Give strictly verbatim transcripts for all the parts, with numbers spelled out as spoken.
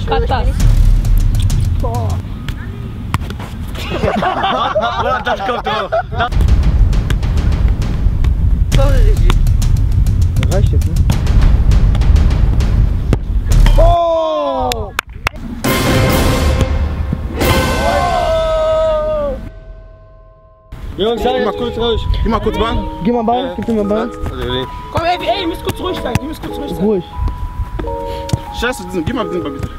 Patas. Boah. Das kommt doch. Sorry, Regie. Das reicht jetzt, ne? Oh! Jungs, Geh mal kurz ruhig. Geh mal kurz Ball. Geh mal Ball, gib mir mal Ball. Komm, ey, ey, ihr müsst kurz ruhig sein. Ihr müsst kurz ruhig sein. Ruhig. Scheiße, gib mal den Ball bitte.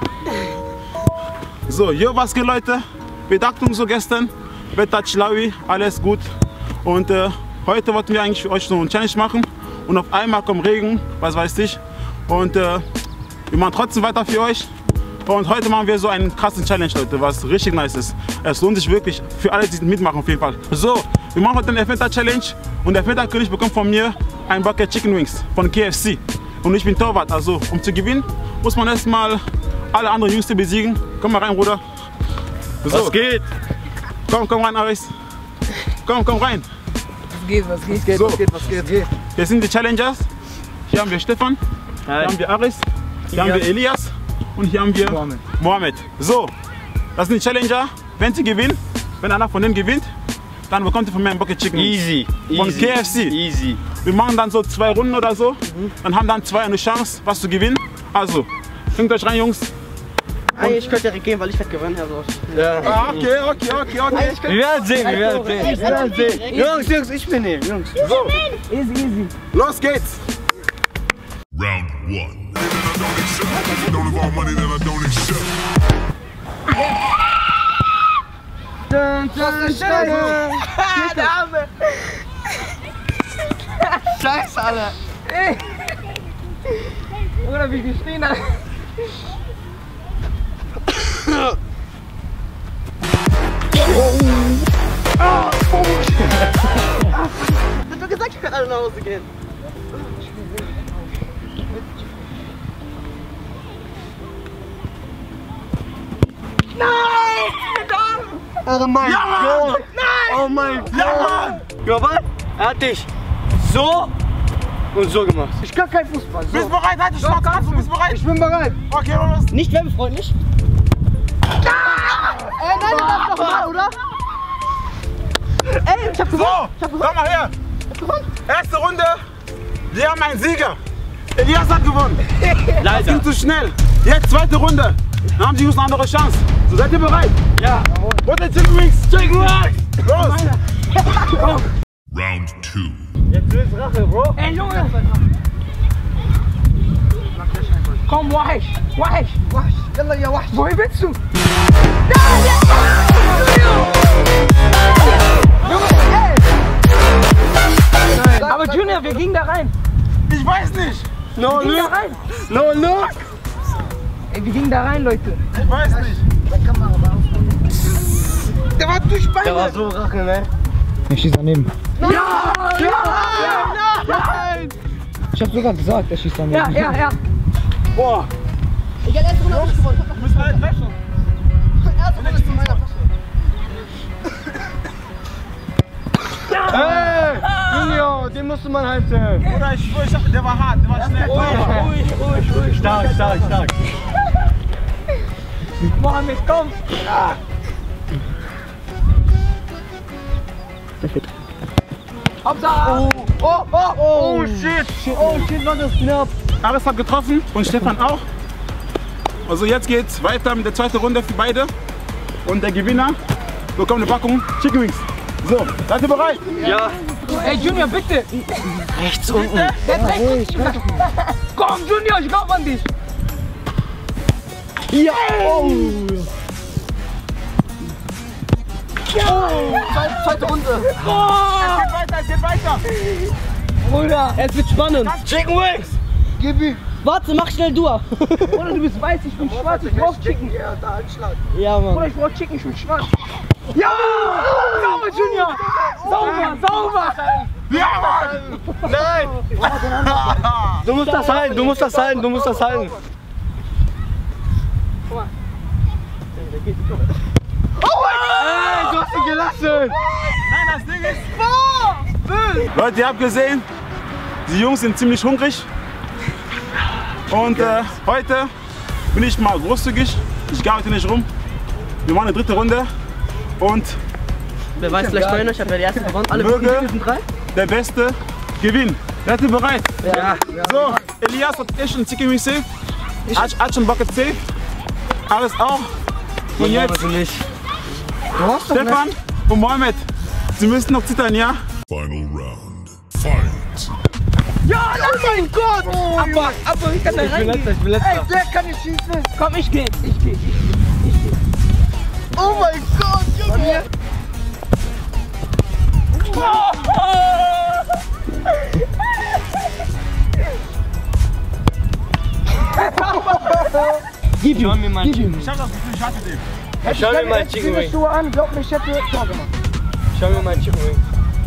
So, hier was geht, Leute. Bedachtung so gestern. Wetter schlaui, alles gut. Und äh, heute wollten wir eigentlich für euch so eine Challenge machen. Und auf einmal kommt Regen, was weiß ich. Und äh, wir machen trotzdem weiter für euch. Und heute machen wir so einen krassen Challenge, Leute, was richtig nice ist. Es lohnt sich wirklich für alle, die mitmachen, auf jeden Fall. So, wir machen heute eine Elfmeter-Challenge. Und der Elfmeter-König bekommt von mir ein Bucket Chicken Wings von K F C. Und ich bin Torwart, also um zu gewinnen, muss man erstmal alle anderen Jungs besiegen. Komm mal rein, Bruder. So. Was geht? Komm, komm rein, Aris. Komm, komm rein. Was geht, was geht? Geht, So. was geht, was geht, geht. Hier sind die Challengers. Hier haben wir Stefan, hier Hi. haben wir Aris, hier haben wir Elias und hier haben wir Mohammed. Mohammed. So, das sind die Challenger. Wenn sie gewinnen, wenn einer von denen gewinnt, dann bekommt ihr von mir ein Bucket Chicken. Easy. Von Easy. K F C. Easy. Wir machen dann so zwei Runden oder so. Dann haben dann zwei eine Chance, was zu gewinnen. Also, bringt euch rein, Jungs. Eigentlich könnte er gehen, weil ich werde gewinnen. Also. Ja. Ah, okay, okay, okay, okay. Wir werden sehen, wir werden sehen. Wir werden sehen. Jungs, Jungs, ich bin hier. Jungs. So, Easy, easy. los geht's. Round one. Don't involve money that I don't accept. Dun, dun, dun. Der Arme. Scheiße, Alter. Ey. Oder wie gestehen, Alter. Hat doch gesagt, ich kann alle nach Hause gehen. Nein! Oh mein Ja, Mann! Gott! Nein! Oh mein Gott! Ja, Mann! Global, er hat dich so und so gemacht. Ich kann kein Fußball. So. Bist du bereit? Halt die Schnauze ab, du bist bereit? Ich bin bereit. Okay, los. Nicht werbefreundlich? Ey, nein, du darfst doch mal, oder? Ey, ich hab gewonnen. So, Ich hab komm gewonnen. mal her. Ich hab gewonnen. Erste Runde. Wir haben einen Sieger. Elias hat gewonnen. Das Leider. ging zu schnell. Jetzt zweite Runde. Dann haben die Jungs eine andere Chance. So, seid ihr bereit? Ja. Butter Chicken Wings. Chicken Wings. Los. Round two. Jetzt ist Rache, Bro. Ey, Junge. Komm, Wahish. Wahish. Wasch, yalla ya wasch. Wohin willst du? Junge, ey. Aber Junior, wir gingen da rein. Ich weiß nicht. No, Wir gingen no. da rein. No, no. Ey, wir gingen da rein, Leute. Ich weiß nicht. Der war durch Beine. Der war so Rache, ne? Ich schieß daneben. Ja, ja, ja, nein. Ich hab sogar gesagt, er schießt daneben. Ja, ja, ja. Boah. Ich hab erste Runde auch gewonnen. Wir müssen alle treffen. Erste Runde zu meiner Tasche. Hey, Junior, den musste man halten. Oder ich schwöre, ich hab- der war hart, der war schnell. Ruhig, ruhig, ruhig. Stark, stark, stark. Mohammed, komm. Hauptsache. Oh, oh, oh, shit. Oh, shit, war das knapp. Aris hat getroffen und Stefan auch. Also jetzt geht's weiter mit der zweiten Runde für beide. Und der Gewinner bekommt eine Packung Chicken Wings. So, seid ihr bereit? Ja. Ey, Junior, bitte. Rechts unten. Der ist rechts. Komm, Junior, ich glaub an dich. Ja. Oh. Zweite, zweite Runde. Es geht weiter, es geht weiter. Bruder. Es wird spannend. Chicken Wings. Gib ihm. Warte, mach schnell du. Oder du bist weiß, ich bin schwarz, ich brauch Chicken. Ja, da Anschlag. Ja, Oder Mann. ich brauch Chicken, ich bin schwarz. Ja! Sauber, Junior! Sauber, sauber! Ja, Mann! Nein. Du musst das halten, du musst das halten, du musst das halten. Ey, du hast ihn gelassen. Nein, das Ding ist... Leute, ihr habt gesehen, die Jungs sind ziemlich hungrig. Und äh, heute bin ich mal großzügig. Ich gehe heute nicht rum. Wir machen eine dritte Runde und Wer weiß vielleicht meiner, ich habe ja die erste gewonnen. Alle möge sind drei. der Beste gewinnen. Seid ihr bereit? Ja. So, Elias hat eh schon Chicken Wings safe. Hat schon Bucket safe. Alles auch. Und jetzt nicht. Du hast doch nicht. Stefan und Mohammed. Sie müssen noch zittern, ja? Final round. Fight. Ja, oh mein Gott! Aber, aber ich kann da Ich bin reingehen. letzter, ich bin Ey, letzter. der kann nicht schießen. Komm, ich geh, ich geh, ich geh, ich geh. Oh mein Gott, Junge! Gib ihm, mir mal gib ihm. Ich hab das Gefühl, ich hatte den. Schau mir mal Chicken Wing. Du an, glaub mir, ich hätte Tor gemacht. Schau mir mal Chicken Wing.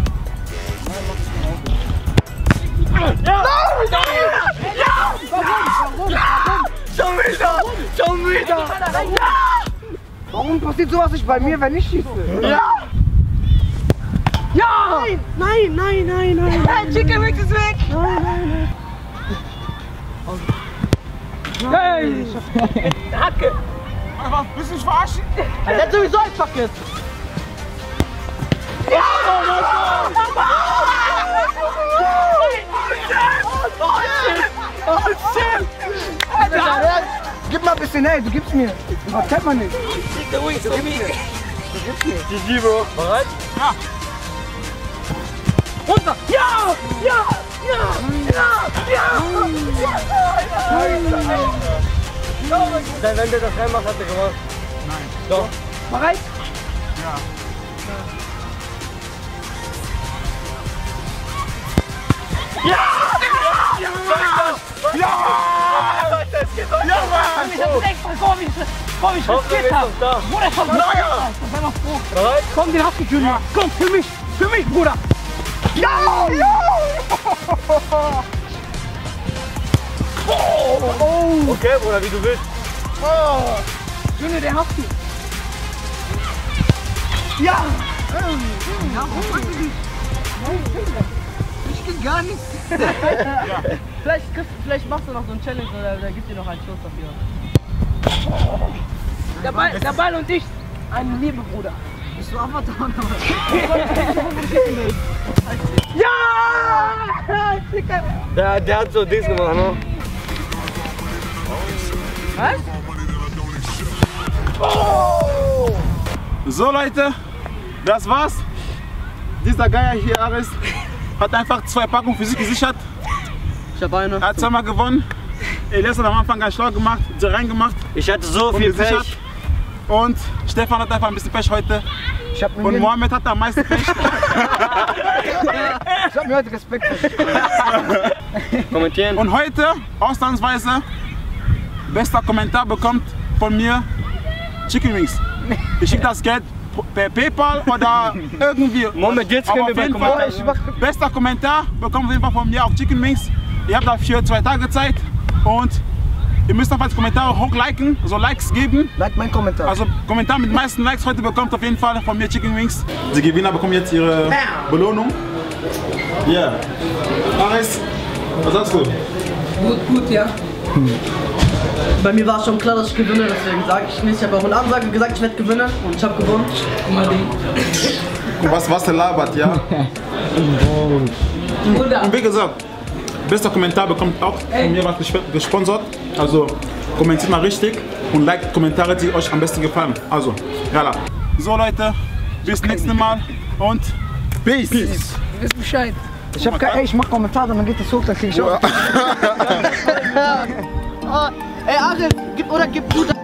Schon wieder! Schon wieder! Warum passiert sowas nicht bei mir, wenn ich schieße? Ja! Ja! Nein, nein, nein, nein. Hey, Chicken Wings ist weg! Hey! Hacke! Was, willst du mich verarschen? Der hat sowieso ein Paket. Oh shit! Alter, gib mal ein bisschen, hey, du gibst mir. Das kennt man nicht. Chicken Wings, gib mir! Ich liebe. Bereit? Runter! Ja! Ja! Ja! Ja! Ja! Wenn der das reinmacht, hat er gewonnen. Nein. Doch. Bereit? Ja. Ja, Mann! Ich hab extra, komm, ich, komm, ich riskiert hab. Da. Bruder, ich hab riskiert. Sei mal froh. Bereit? Komm, den hast du, Junior. Komm, für mich, für mich, Bruder. Ja! Ja! Okay, Bruder, wie du willst. Oh! Junior, den hast du. Ja! Ja, ich bin gar nicht. Vielleicht, kriegst- vielleicht machst du noch so ein Challenge oder der gibt dir noch einen Schuss dafür. Der Ball, der Ball und ich, eine Liebe, Bruder. Bist du Avatar? Ja! Dicker. Der, der hat so Dings gemacht, ne? So Leute, das war's. Dieser Geier hier, Aris, hat einfach zwei Packungen für sich gesichert. Ich hab eine. Er hat zweimal gewonnen. Elias hat am Anfang ganz schlau gemacht, sie reingemacht Ich hatte so und viel gesichert. Pech. Und Stefan hat einfach ein bisschen Pech heute. Ich hab mir, Und jeden- Mohammed hat am meisten Pech. ich hab mir heute Respekt vor dich. Kommentieren. Und heute, ausnahmsweise, bester Kommentar bekommt von mir Chicken Wings. Ich schicke das Geld per PayPal oder irgendwie. Moment, jetzt Aber können wir auf bei jeden Kommentaren. Fall, bester Kommentar bekommt auf jeden Fall von mir auch Chicken Wings. Ihr habt dafür zwei Tage Zeit und ihr müsst einfach die Kommentare hochliken, also Likes geben. Like mein Kommentar. Also Kommentar mit den meisten Likes heute bekommt auf jeden Fall von mir Chicken Wings. Die Gewinner bekommen jetzt ihre Belohnung. Ja. Yeah. Aris, was sagst du? Gut, gut, ja. Bei mir war es schon klar, dass ich gewinne, deswegen sage ich nicht. Ich habe auch in Ansage gesagt, ich werde gewinnen und ich habe gewonnen. Guck mal, den. Was, was der labert, ja? Bruder. Und wie gesagt, bester Kommentar bekommt auch von mir was gesp- gesponsert. Also kommentiert mal richtig und liked Kommentare, die euch am besten gefallen. Also, yalla. So Leute, bis nächstes Mal und Peace. Du wisst Bescheid. Ich hab kein, ey, ich mach Kommentar, dann geht das hoch, dann krieg ich auch. Ey, Ariel, gib oder gib du da.